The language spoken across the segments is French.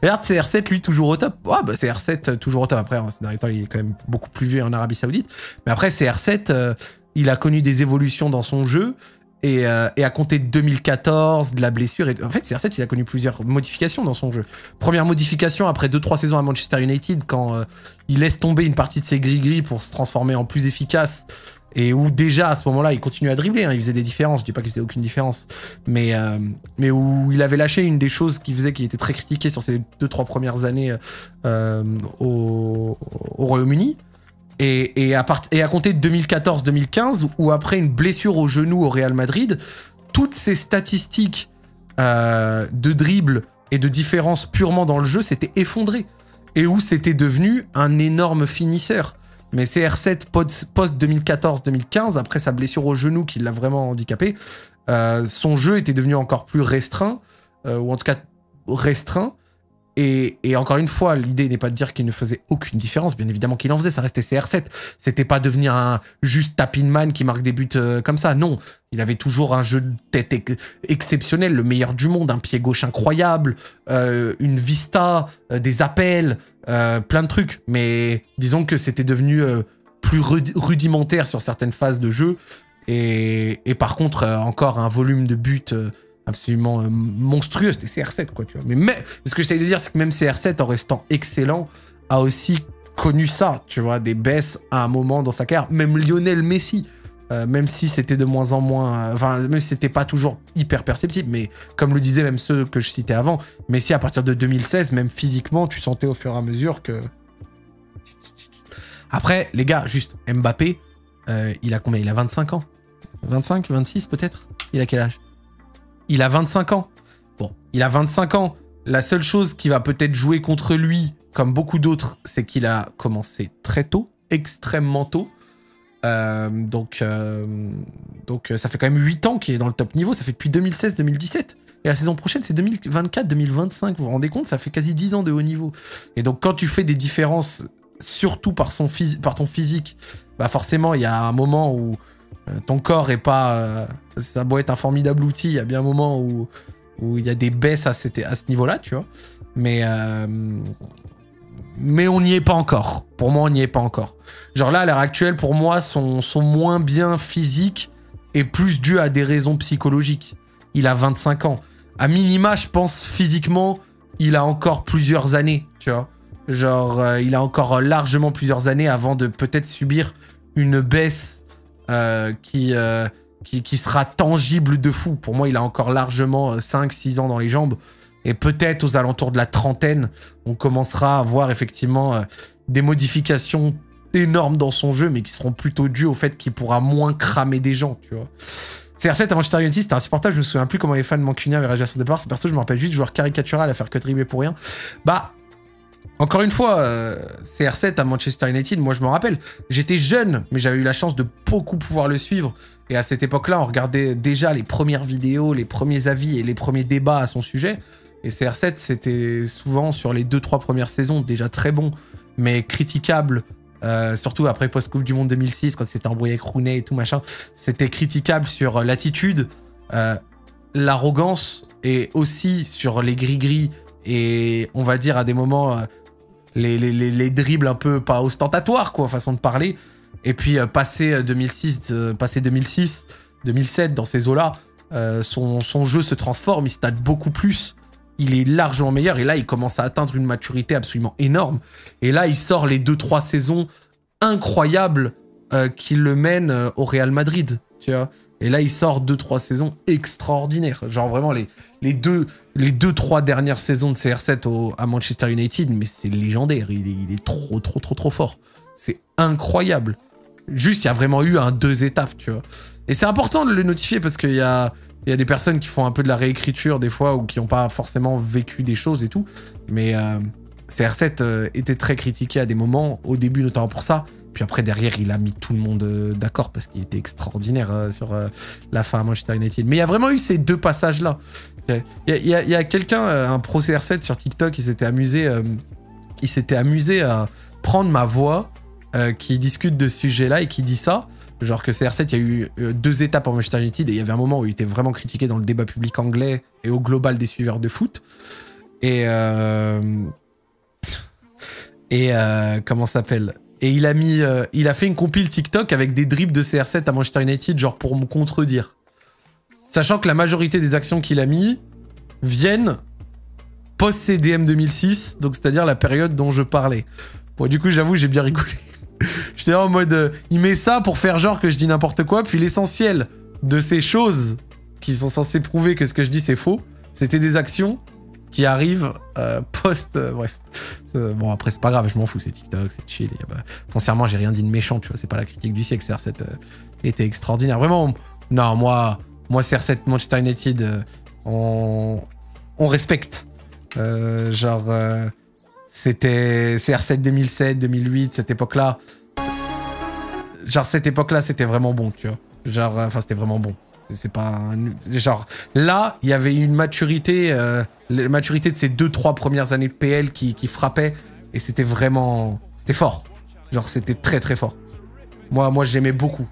Regarde, CR7, lui, toujours au top. Ouais, bah CR7, toujours au top. Après, ces derniers temps, il est quand même beaucoup plus vieux en Arabie Saoudite. Mais après, CR7, il a connu des évolutions dans son jeu. Et à compter de 2014, de la blessure... En fait, CR7, il a connu plusieurs modifications dans son jeu. Première modification, après 2-3 saisons à Manchester United, quand il laisse tomber une partie de ses gris-gris pour se transformer en plus efficace, et où déjà, à ce moment-là, il continuait à dribbler, hein, il faisait des différences, je dis pas qu'il faisait aucune différence, mais où il avait lâché une des choses qui faisait qu'il était très critiqué sur ses 2-3 premières années au Royaume-Uni. Et à compter de 2014-2015, où après une blessure au genou au Real Madrid, toutes ces statistiques de dribble et de différence purement dans le jeu s'étaient effondrées. Et où c'était devenu un énorme finisseur. Mais CR7 post 2014-2015, après sa blessure au genou qui l'a vraiment handicapé, son jeu était devenu encore plus restreint, ou en tout cas restreint. Et encore une fois, l'idée n'est pas de dire qu'il ne faisait aucune différence, bien évidemment qu'il en faisait, ça restait CR7. C'était pas devenir un juste tapping man qui marque des buts comme ça, non. Il avait toujours un jeu de tête exceptionnel, le meilleur du monde, un pied gauche incroyable, une vista, des appels, plein de trucs. Mais disons que c'était devenu plus rudimentaire sur certaines phases de jeu. Et par contre, encore un volume de buts... absolument monstrueux, c'était CR7 quoi, tu vois. Mais ce que j'essaie de dire, c'est que même CR7 en restant excellent a aussi connu ça, tu vois, des baisses à un moment dans sa carrière. Même Lionel Messi, même si c'était de moins en moins, enfin même si c'était pas toujours hyper perceptible, mais comme le disaient même ceux que je citais avant, Messi à partir de 2016, même physiquement, tu sentais au fur et à mesure que... Après, les gars, juste Mbappé, il a combien? Il a 25 ans, 25, 26 peut-être. Il a quel âge? Il a 25 ans. Bon, il a 25 ans. La seule chose qui va peut-être jouer contre lui, comme beaucoup d'autres, c'est qu'il a commencé très tôt, extrêmement tôt. Donc ça fait quand même 8 ans qu'il est dans le top niveau. Ça fait depuis 2016-2017. Et la saison prochaine, c'est 2024-2025. Vous vous rendez compte? Ça fait quasi 10 ans de haut niveau. Et donc, quand tu fais des différences, surtout par ton physique, bah forcément, il y a un moment où... ton corps est pas... ça a beau être un formidable outil, il y a bien un moment où il y a des baisses à ce niveau-là, tu vois. Mais on n'y est pas encore. Pour moi, on n'y est pas encore. Genre là, à l'heure actuelle, pour moi, son moins bien physique est plus dû à des raisons psychologiques. Il a 25 ans. À minima, je pense, physiquement, il a encore plusieurs années, tu vois. Genre, il a encore largement plusieurs années avant de peut-être subir une baisse qui sera tangible de fou. Pour moi, il a encore largement 5-6 ans dans les jambes. Et peut-être aux alentours de la trentaine, on commencera à voir effectivement des modifications énormes dans son jeu, mais qui seront plutôt dues au fait qu'il pourra moins cramer des gens, tu vois. CR7 à Manchester United, c'était insupportable. Je me souviens plus comment les fans mancuniens avaient réagi à son départ. C'est perso, je me rappelle juste joueur caricatural à faire que dribbler pour rien. Bah... Encore une fois, CR7 à Manchester United, moi je m'en rappelle, j'étais jeune, mais j'avais eu la chance de beaucoup pouvoir le suivre. Et à cette époque-là, on regardait déjà les premières vidéos, les premiers avis et les premiers débats à son sujet. Et CR7, c'était souvent sur les 2-3 premières saisons, déjà très bon, mais critiquable. Surtout après post-Coupe du Monde 2006, quand c'était embrouillé avec Rooney et tout machin. C'était critiquable sur l'attitude, l'arrogance, et aussi sur les gris-gris. Et on va dire à des moments... les dribbles un peu pas ostentatoires, quoi, façon de parler. Et puis, passé 2006, 2007, dans ces eaux-là, son jeu se transforme, il stade beaucoup plus. Il est largement meilleur. Et là, il commence à atteindre une maturité absolument énorme. Et là, il sort les 2-3 saisons incroyables qui le mènent au Real Madrid, tu vois. Et là, il sort 2-3 saisons extraordinaires. Genre vraiment, les 2-3 dernières saisons de CR7 à Manchester United, mais c'est légendaire. Il est trop fort. C'est incroyable. Juste, il y a vraiment eu 2 étapes, tu vois. Et c'est important de le notifier parce qu'il y a des personnes qui font un peu de la réécriture des fois ou qui n'ont pas forcément vécu des choses et tout. Mais CR7 était très critiqué à des moments, au début notamment pour ça. Puis après, derrière, il a mis tout le monde d'accord parce qu'il était extraordinaire sur la fin à Manchester United. Mais il y a vraiment eu ces 2 passages-là. Il y a quelqu'un, un pro CR7 sur TikTok, il s'était amusé à prendre ma voix qui discute de ce sujet-là et qui dit ça. Genre que CR7, il y a eu 2 étapes en Manchester United et il y avait un moment où il était vraiment critiqué dans le débat public anglais et au global des suiveurs de foot. Comment ça s'appelle? Et il a fait une compile TikTok avec des dribbles de CR7 à Manchester United, genre pour me contredire. Sachant que la majorité des actions qu'il a mis viennent post-CDM 2006, donc c'est-à-dire la période dont je parlais. Bon, du coup, j'avoue, j'ai bien rigolé. J'étais en mode, il met ça pour faire genre que je dis n'importe quoi, puis l'essentiel de ces choses qui sont censées prouver que ce que je dis c'est faux, c'était des actions qui arrivent bref. Bon, après, c'est pas grave, je m'en fous, c'est TikTok, c'est chill. Foncièrement, j'ai rien dit de méchant, tu vois, c'est pas la critique du siècle. CR7 était extraordinaire. Vraiment, non, moi CR7 Manchester United, on respecte. C'était CR7 2007, 2008, cette époque-là. Genre, cette époque-là, c'était vraiment bon, tu vois. Genre, enfin, c'était vraiment bon. C'est pas... Genre, là, il y avait une maturité, la maturité de ces 2-3 premières années de PL qui frappait, et c'était vraiment... C'était fort. Genre, c'était très très fort. Moi j'aimais beaucoup.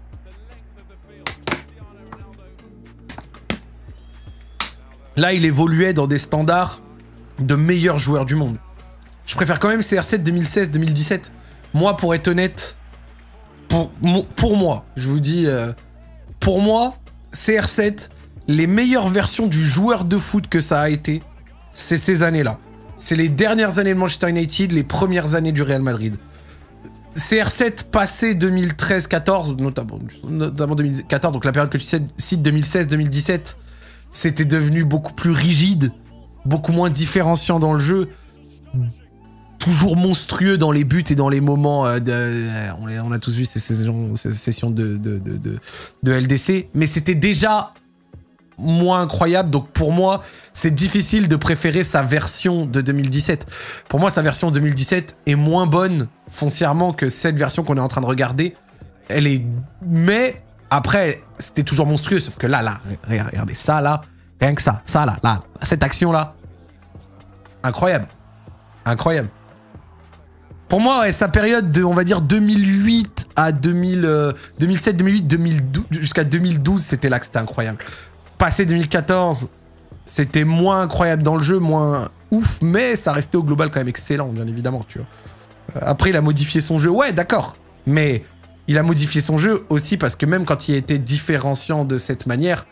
Là, il évoluait dans des standards de meilleurs joueurs du monde. Je préfère quand même CR7 2016-2017. Moi, pour être honnête, pour moi, je vous dis... pour moi, CR7, les meilleures versions du joueur de foot que ça a été, c'est ces années-là. C'est les dernières années de Manchester United, les premières années du Real Madrid. CR7 passé 2013-14, notamment 2014, donc la période que tu cites, 2016-2017, c'était devenu beaucoup plus rigide, beaucoup moins différenciant dans le jeu, toujours monstrueux dans les buts et dans les moments on a tous vu ces sessions de LDC, mais c'était déjà moins incroyable, donc pour moi, c'est difficile de préférer sa version de 2017. Pour moi, sa version 2017 est moins bonne foncièrement que cette version qu'on est en train de regarder. Elle est... Mais, après, c'était toujours monstrueux, sauf que là, regardez, ça, là, rien que ça, là, cette action-là, incroyable. Incroyable. Pour moi, ouais, sa période de, on va dire, 2008 à 2007, 2008, 2012, jusqu'à 2012, c'était là que c'était incroyable. Passé 2014, c'était moins incroyable dans le jeu, moins ouf, mais ça restait au global quand même excellent, bien évidemment, tu vois. Après, il a modifié son jeu, ouais, d'accord, mais il a modifié son jeu aussi parce que même quand il était différenciant de cette manière,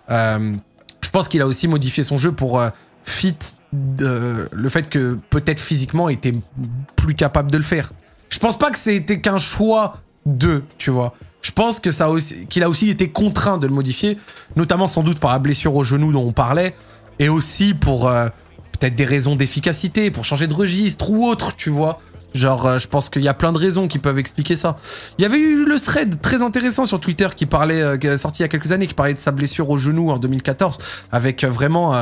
je pense qu'il a aussi modifié son jeu pour fit le fait que peut-être physiquement il était plus capable de le faire. Je pense pas que c'était qu'un choix de, tu vois. Je pense que qu'il a aussi été contraint de le modifier, notamment sans doute par la blessure au genou dont on parlait, et aussi pour peut-être des raisons d'efficacité, pour changer de registre ou autre, tu vois. Genre, je pense qu'il y a plein de raisons qui peuvent expliquer ça. Il y avait eu le thread très intéressant sur Twitter qui est sorti il y a quelques années, qui parlait de sa blessure au genou en 2014, avec vraiment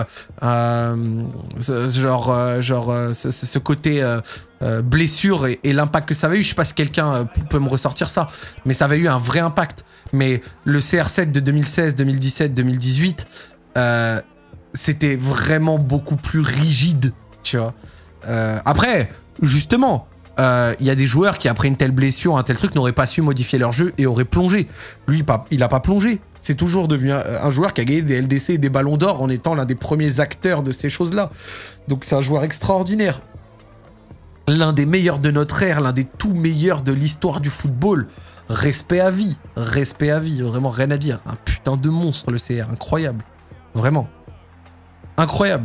ce côté blessure et l'impact que ça avait eu. Je sais pas si quelqu'un peut me ressortir ça, mais ça avait eu un vrai impact. Mais le CR7 de 2016, 2017, 2018, c'était vraiment beaucoup plus rigide, tu vois. Après, justement... il y a des joueurs qui, après une telle blessure, un tel truc, n'auraient pas su modifier leur jeu et auraient plongé. Lui, il a pas plongé. C'est toujours devenu un joueur qui a gagné des LDC et des ballons d'or en étant l'un des premiers acteurs de ces choses-là. Donc c'est un joueur extraordinaire. L'un des meilleurs de notre ère, l'un des tout meilleurs de l'histoire du football. Respect à vie. Respect à vie. Vraiment rien à dire. Un putain de monstre, le CR. Incroyable. Vraiment. Incroyable.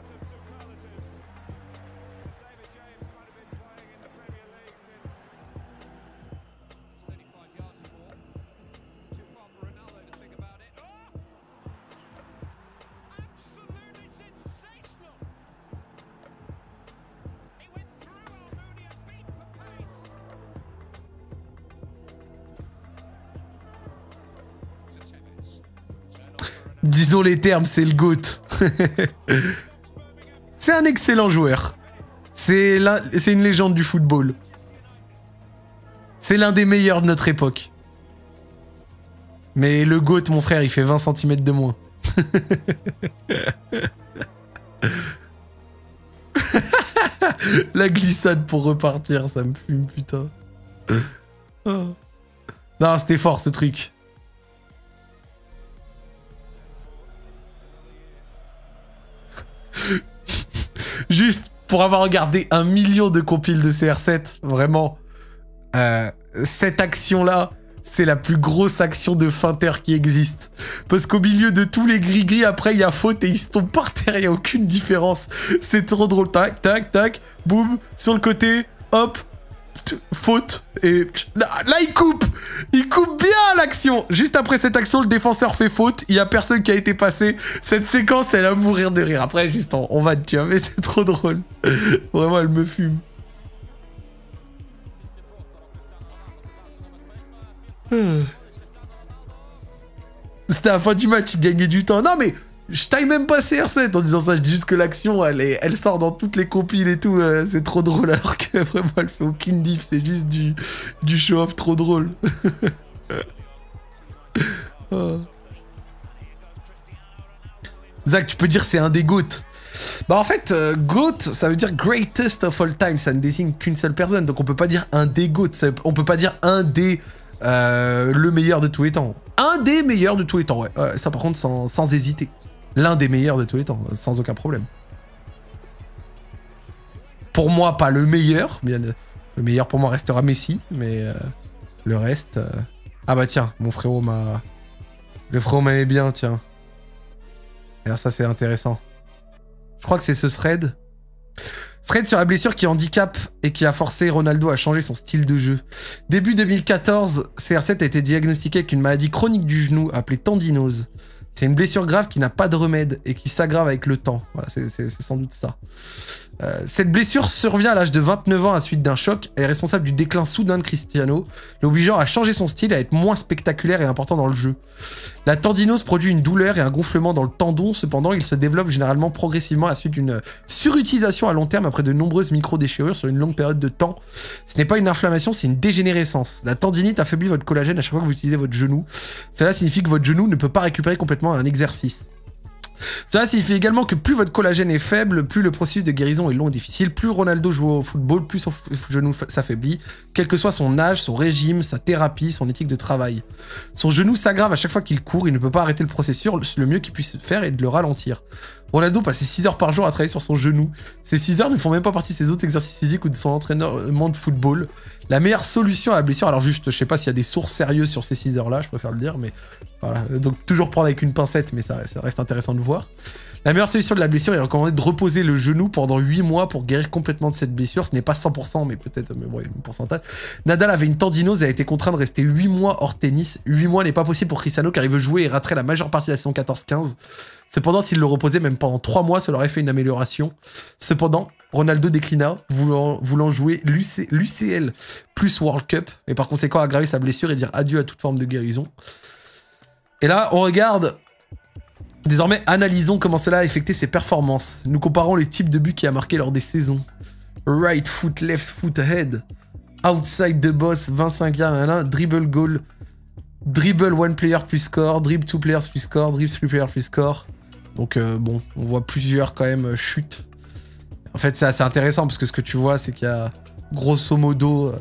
Disons les termes, c'est le GOAT. C'est un excellent joueur. C'est une légende du football. C'est l'un des meilleurs de notre époque. Mais le GOAT, mon frère, il fait 20 cm de moins. La glissade pour repartir, ça me fume, putain. Oh. Non, c'était fort, ce truc. Juste pour avoir regardé 1 million de compiles de CR7, vraiment, cette action-là, c'est la plus grosse action de feinter qui existe. Parce qu'au milieu de tous les gris-gris, après, il y a faute et ils se tombent par terre, il n'y a aucune différence. C'est trop drôle. Tac, tac, tac, boum, sur le côté, hop, faute. Et là, il coupe. Il coupe bien l'action. Juste après cette action, le défenseur fait faute. Il n'y a personne qui a été passé. Cette séquence, elle va mourir de rire. Après, juste, on va te tuer, mais c'est trop drôle. Vraiment, elle me fume. C'était à la fin du match, il gagnait du temps. Non mais, je taille même pas CR7 en disant ça, je dis juste que l'action, elle sort dans toutes les compiles et tout, c'est trop drôle, alors que vraiment, elle fait aucune diff, c'est juste du show-off trop drôle. Oh. Zach, tu peux dire c'est un des GOAT. Bah en fait, GOAT, ça veut dire greatest of all time, ça ne désigne qu'une seule personne, donc on peut pas dire un des GOAT, on peut pas dire un des... le meilleur de tous les temps. Un des meilleurs de tous les temps, ouais. Ça par contre sans hésiter. L'un des meilleurs de tous les temps, sans aucun problème. Pour moi, pas le meilleur. Bien, le meilleur pour moi restera Messi, mais le reste... Ah bah tiens, mon frérot m'a... Le frérot m'aimait bien, tiens. Et alors ça c'est intéressant. Je crois que c'est ce thread. Thread sur la blessure qui handicape et qui a forcé Ronaldo à changer son style de jeu. Début 2014, CR7 a été diagnostiqué avec une maladie chronique du genou appelée tendinose. C'est une blessure grave qui n'a pas de remède et qui s'aggrave avec le temps. Voilà, c'est sans doute ça. Cette blessure survient à l'âge de 29 ans à la suite d'un choc. Elle est responsable du déclin soudain de Cristiano, l'obligeant à changer son style et à être moins spectaculaire et important dans le jeu. La tendinose produit une douleur et un gonflement dans le tendon, cependant il se développe généralement progressivement à la suite d'une surutilisation à long terme après de nombreuses micro-déchirures sur une longue période de temps. Ce n'est pas une inflammation, c'est une dégénérescence. La tendinite affaiblit votre collagène à chaque fois que vous utilisez votre genou. Cela signifie que votre genou ne peut pas récupérer complètement un exercice. Cela signifie également que plus votre collagène est faible, plus le processus de guérison est long et difficile, plus Ronaldo joue au football, plus son genou s'affaiblit, quel que soit son âge, son régime, sa thérapie, son éthique de travail. Son genou s'aggrave à chaque fois qu'il court, il ne peut pas arrêter le processus, le mieux qu'il puisse faire est de le ralentir. Ronaldo passait 6 heures par jour à travailler sur son genou. Ces 6 heures ne font même pas partie de ses autres exercices physiques ou de son entraînement de football. La meilleure solution à la blessure, alors juste, je sais pas s'il y a des sources sérieuses sur ces 6 heures-là, je préfère le dire, mais voilà. Donc toujours prendre avec une pincette, mais ça reste intéressant de voir. La meilleure solution de la blessure est recommandé de reposer le genou pendant 8 mois pour guérir complètement de cette blessure. Ce n'est pas 100%, mais peut-être ouais, un pourcentage. Nadal avait une tendinose et a été contraint de rester 8 mois hors tennis. 8 mois n'est pas possible pour Cristiano car il veut jouer et raterait la majeure partie de la saison 14-15. Cependant, s'il le reposait même pendant 3 mois, cela aurait fait une amélioration. Cependant, Ronaldo déclina, voulant jouer l'UCL plus World Cup, et par conséquent aggraver sa blessure et dire adieu à toute forme de guérison. Et là, on regarde... Désormais, analysons comment cela a affecté ses performances. Nous comparons les types de buts qu'il a marqués lors des saisons. Right foot, left foot ahead. Outside the box, 25 yards, dribble goal. Dribble one player plus score. Dribble two players plus score. Dribble three players plus score. Donc bon, on voit plusieurs quand même chutes. En fait, c'est assez intéressant parce que ce que tu vois, c'est qu'il y a grosso modo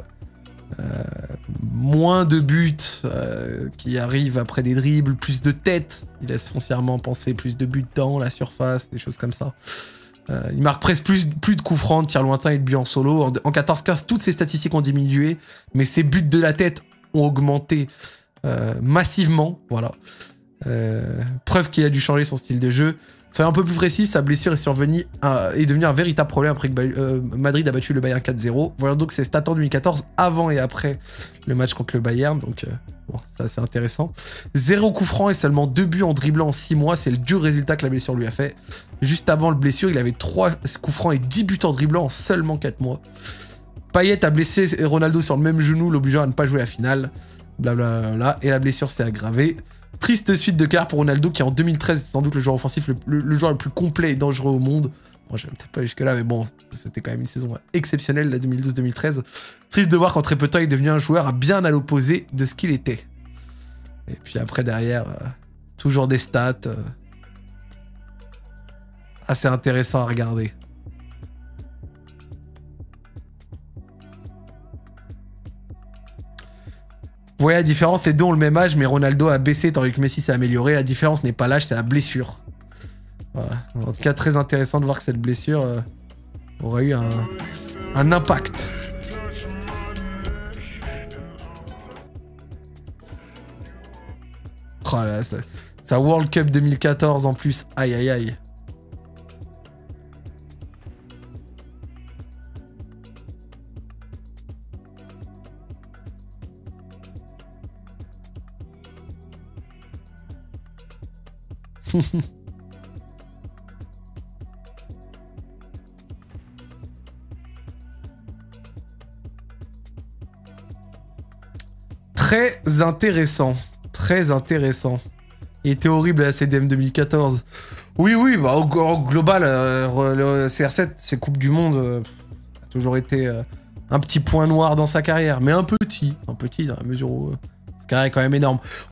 moins de buts qui arrivent après des dribbles, plus de têtes. Il laisse foncièrement penser plus de buts dans la surface, des choses comme ça. Il marque presque plus de coups francs, de tirs lointains et de buts en solo. En 14-15, toutes ces statistiques ont diminué, mais ses buts de la tête ont augmenté massivement. Voilà. Preuve qu'il a dû changer son style de jeu. Soyons un peu plus précis, sa blessure est devenue un véritable problème après que Madrid a battu le Bayern 4-0. Voyons donc ses stats en 2014, avant et après le match contre le Bayern. Donc, bon, ça c'est intéressant. 0 coup franc et seulement 2 buts en dribblant en 6 mois. C'est le dur résultat que la blessure lui a fait. Juste avant le blessure, il avait 3 coups francs et 10 buts en dribblant en seulement 4 mois. Payet a blessé Ronaldo sur le même genou, l'obligeant à ne pas jouer la finale. Blablabla. Et la blessure s'est aggravée. Triste suite de carrière pour Ronaldo qui en 2013 est sans doute le joueur offensif le joueur le plus complet et dangereux au monde. Bon, j'aime peut-être pas jusque là, mais bon, c'était quand même une saison exceptionnelle, la 2012-2013. Triste de voir qu'en très peu de temps, il est devenu un joueur bien à l'opposé de ce qu'il était. Et puis après, derrière, toujours des stats assez intéressants à regarder. Vous voyez la différence, les deux ont le même âge, mais Ronaldo a baissé tandis que Messi s'est amélioré. La différence n'est pas l'âge, c'est la blessure. Voilà. En tout cas, très intéressant de voir que cette blessure aurait eu un impact. Oh là, ça World Cup 2014 en plus. Aïe aïe aïe. Très intéressant. Très intéressant. Il était horrible la CDM 2014. Oui, oui, bah, au global, le CR7, c'est Coupe du Monde, a toujours été un petit point noir dans sa carrière. Mais un petit dans la mesure où sa carrière est quand même énorme.